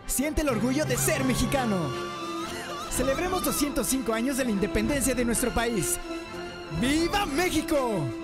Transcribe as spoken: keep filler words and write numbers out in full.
Siente el orgullo de ser mexicano. Celebremos doscientos cinco años de la independencia de nuestro país. ¡Viva México!